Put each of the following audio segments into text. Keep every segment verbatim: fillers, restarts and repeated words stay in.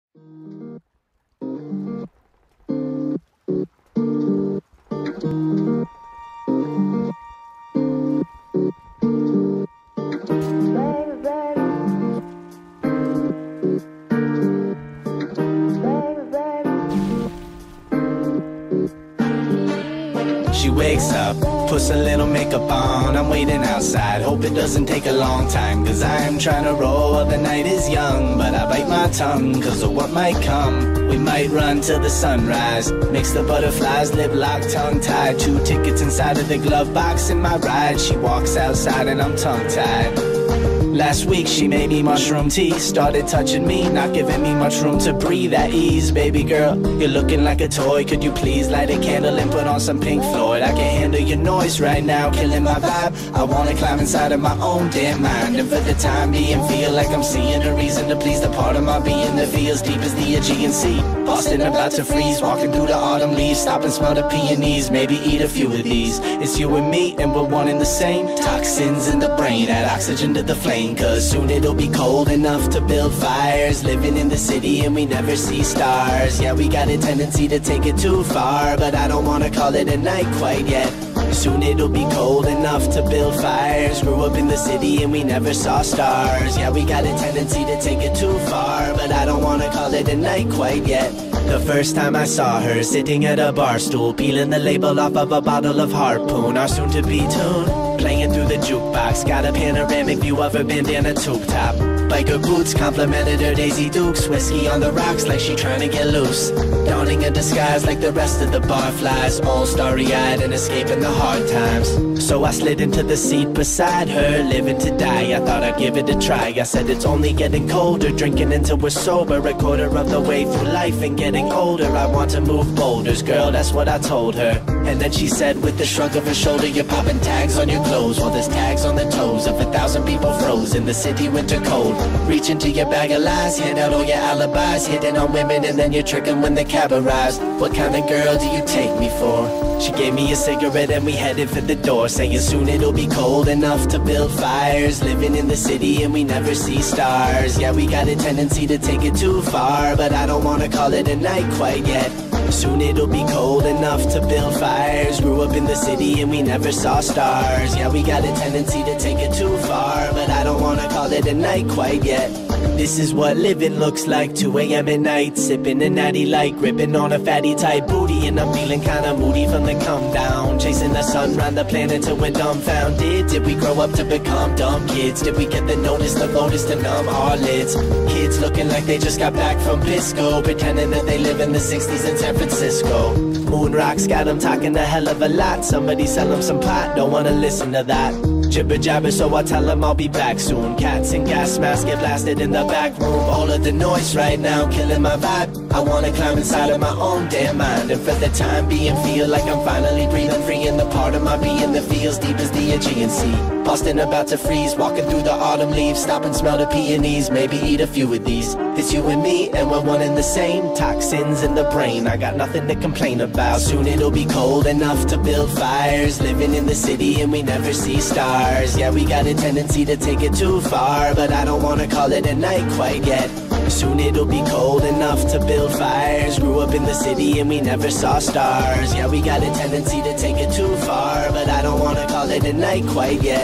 She wakes up, puts a little makeup on. I'm waiting outside, hope it doesn't take a long time, cause I'm trying to roll while the night is young. But I bite my tongue, cause of what might come. We might run till the sunrise, mix the butterflies, lip locked, tongue tied. Two tickets inside of the glove box in my ride. She walks outside and I'm tongue tied. Last week she made me mushroom tea, started touching me, not giving me much room to breathe at ease. Baby girl, you're looking like a toy, could you please light a candle and put on some Pink Floyd? I can handle your noise right now, killing my vibe. I wanna climb inside of my own damn mind, and for the time being feel like I'm seeing a reason to please the part of my being that feels deep as the Aegean Sea. Boston about to freeze, walking through the autumn leaves, stop and smell the peonies, maybe eat a few of these. It's you and me and we're one and the same, toxins in the brain, add oxygen to the flame. Cause soon it'll be cold enough to build fires, living in the city and we never see stars. Yeah, we got a tendency to take it too far, but I don't wanna call it a night quite yet. Soon it'll be cold enough to build fires, grew up in the city and we never saw stars. Yeah, we got a tendency to take it too far, but I don't wanna call it a night quite yet. The first time I saw her sitting at a bar stool, peeling the label off of a bottle of Harpoon, our soon-to-be tune, playing through the jukebox. Got a panoramic view of her bandana tube top. Biker boots complimented her Daisy Dukes. Whiskey on the rocks like she trying to get loose. Donning a disguise like the rest of the barflies, all starry-eyed and escaping the hard times. So I slid into the seat beside her, living to die. I thought I'd give it a try. I said it's only getting colder, drinking until we're sober. A quarter of the way through life and getting older. I want to move boulders, girl, that's what I told her. And then she said with a shrug of her shoulder, you're popping tags on your clothes. Well, there's tags on the toes of a thousand people froze in the city winter cold. Reach into your bag of lies, hand out all your alibis, hitting on women and then you're tricking when the cab arrives. What kind of girl do you take me for? She gave me a cigarette and we headed for the door, saying soon it'll be cold enough to build fires, living in the city and we never see stars. Yeah, we got a tendency to take it too far, but I don't wanna call it a night quite yet. Soon it'll be cold enough to build fires, grew up in the city and we never saw stars. Yeah, we got a tendency to take it too far, but I don't wanna call it a night quite yet. This is what living looks like, two A M at night, sipping a natty light, gripping on a fatty tight booty, and I'm feeling kinda moody from the come down, chasing the sun round the planet till we're dumbfounded. Did we grow up to become dumb kids? Did we get the notice, the voters to numb our lids? Kids looking like they just got back from Pisco, pretending that they live in the sixties in San Francisco. Moon rocks got them talking a hell of a lot, somebody sell them some pot, don't wanna listen to that. Jibber jabber, so I tell them I'll be back soon. Cats and gas masks get blasted in the back room. All of the noise right now killing my vibe. I wanna climb inside of my own damn mind, and for the time being feel like I'm finally breathing free in the part of my being that feels deep as the Aegean Sea. Boston about to freeze, walking through the autumn leaves, stop and smell the peonies, maybe eat a few of these. It's you and me and we're one and the same, toxins in the brain, I got nothing to complain about. Soon it'll be cold enough to build fires, living in the city and we never see stars. Yeah, we got a tendency to take it too far, but I don't wanna call it a night quite yet. Soon it'll be cold enough to build fires, grew up in the city and we never saw stars. Yeah, we got a tendency to take it too far, but I don't wanna call it a night quite yet.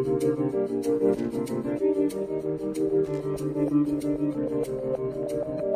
Thank you.